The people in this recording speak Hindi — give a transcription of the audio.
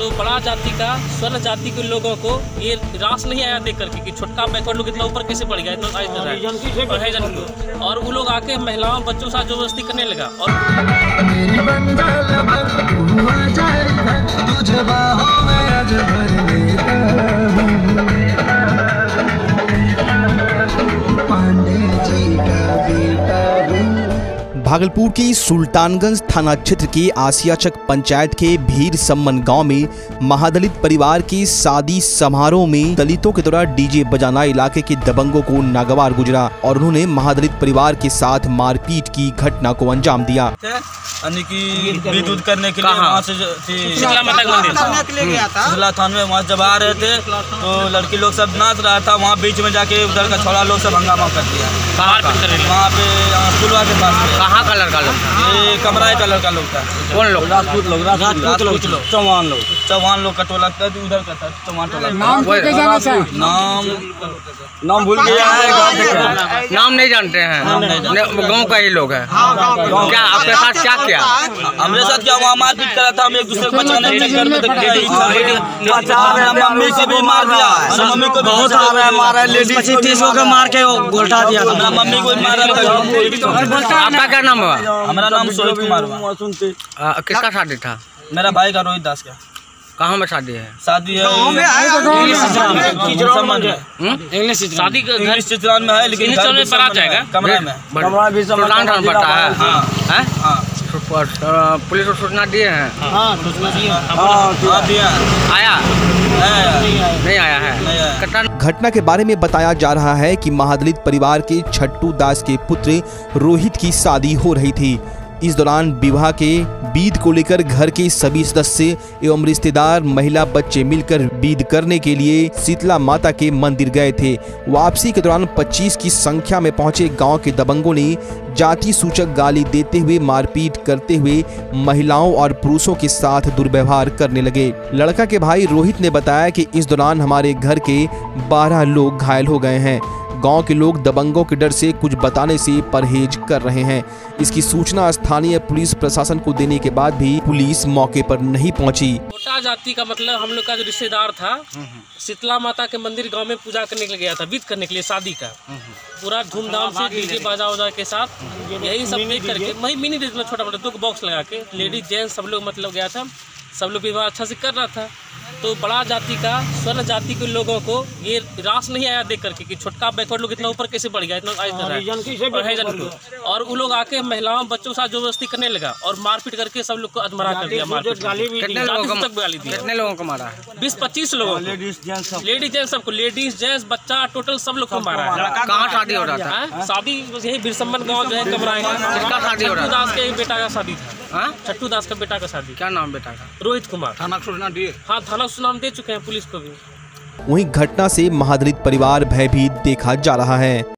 तो बड़ा जाति का स्वर्ण जाति के लोगों को ये रास नहीं आया देख करके कि छोटका बैकवर्ड लोग इतना ऊपर कैसे बढ़ गया, इतना और वो लोग आके महिलाओं बच्चों के साथ जबरदस्ती करने लगा। और भागलपुर के सुल्तानगंज थाना क्षेत्र के आसियाचक पंचायत के भीर सम्मन गांव में महादलित परिवार के शादी समारोह में दलितों के द्वारा डीजे बजाना इलाके के दबंगों को नागवार गुजरा और उन्होंने महादलित परिवार के साथ मारपीट की घटना को अंजाम दिया। विद्युत करने के लिए वहाँ से थान में वहाँ जब आ रहे थे तो लड़की लोग सब नाच रहा था, वहाँ बीच में जाके उधर का छोड़ा लोग सब हंगामा कर दिया। वहाँ पे पुलवा के पास कहाँ का लड़का लोग था? ये कमराए का लड़का लोग था। कौन लोग? राजपूत लोग, चौहान लोग का टोला था, उधर का था चौहान टोला। नाम भूल गया है, नाम नहीं जानते हैं, गाँव का ही लोग है। क्या आपके साथ क्या किया? हमारे साथ क्या वहाँ मारपीट करा था, हम एक दूसरे को बचाने के चक्कर में मम्मी से भी मार दिया, मम्मी को बहुत मारा, लेडीज को मार के उल्टा दिया, मम्मी को मारा। आपका क्या नाम हुआ? हमारा नाम सोहित कुमार हुआ। किसका शादी था? मेरा भाई का, रोहित दास का। कहाँ में शादी है? शादी है इंग्लिश शादी का इंग्लिश चित्रान में है, लेकिन बारात जाएगा कमरे में पड़ता है। पुलिस को सूचना दिए हैं? आया नहीं आया है। घटना के बारे में बताया जा रहा है कि महादलित परिवार के छट्टू दास के पुत्र रोहित की शादी हो रही थी। इस दौरान विवाह के बीद को लेकर घर के सभी सदस्य एवं रिश्तेदार महिला बच्चे मिलकर बीद करने के लिए शीतला माता के मंदिर गए थे। वापसी के दौरान 25 की संख्या में पहुंचे गांव के दबंगों ने जाति सूचक गाली देते हुए मारपीट करते हुए महिलाओं और पुरुषों के साथ दुर्व्यवहार करने लगे। लड़का के भाई रोहित ने बताया कि इस दौरान हमारे घर के 12 लोग घायल हो गए हैं। गांव के लोग दबंगों के डर से कुछ बताने से परहेज कर रहे हैं। इसकी सूचना स्थानीय पुलिस प्रशासन को देने के बाद भी पुलिस मौके पर नहीं पहुंची। छोटा जाति का मतलब हम लोग का जो रिश्तेदार था, शीतला माता के मंदिर गांव में पूजा करने के लिए गया था, विध करने के लिए शादी का, पूरा धूमधाम से डीजे बाजा उजा के साथ यही सब देख करके वही मिनी मतलब छोटा मोटा 2 बॉक्स लगा के लेडीज जेंट्स सब लोग मतलब गया था। सब लोग विवाह अच्छा से कर रहा था। तो बड़ा जाति का स्वर्ण जाति के लोगों को ये रास नहीं आया देख करके कि छोटका बैकवर्ड लोग इतना ऊपर कैसे बढ़ गया, इतना और वो लोग आके महिलाओं बच्चों के साथ जबरदस्ती करने लगा और मारपीट करके सब लोग को अधमरा कर दिया। कितने लोगों को मारा? 20-25 लोगों, लेडीज जेंट्स सबको, लेडीज जेंट्स बच्चा टोटल सब लोग को मारा है। कहाँ शादी हो रहा था? शादी यही बिरसम्मन गाँव जो है कमराए का। शादी हो रहा था? दास के बेटा का शादी था। छट्टू दास का बेटा का शादी। क्या नाम बेटा का? रोहित कुमार। थाना सूचना दिए? हाँ, थाना सूचना दे चुके हैं पुलिस को भी। वहीं घटना से महादलित परिवार भयभीत देखा जा रहा है।